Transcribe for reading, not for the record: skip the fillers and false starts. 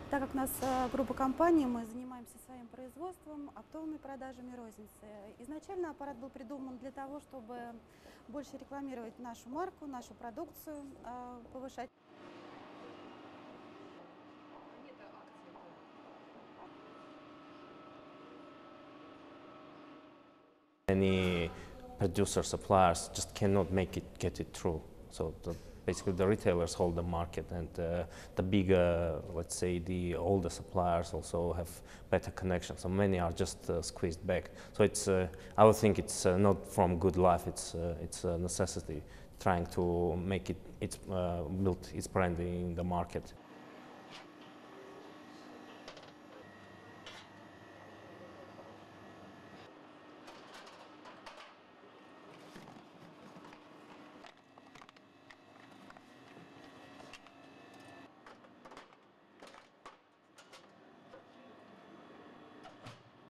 Так как у нас группа компаний, мы занимаемся своим производством, оптовыми продажами розницы. Изначально аппарат был придуман для того, чтобы больше рекламировать нашу марку, нашу продукцию, повышать. Any producer suppliers just cannot get it through. So basically the retailers hold the market, and the bigger, let's say, the older suppliers also have better connections. So many are just squeezed back. So it's I would think it's not from good life. It's a necessity, trying to make it build its brand in the market.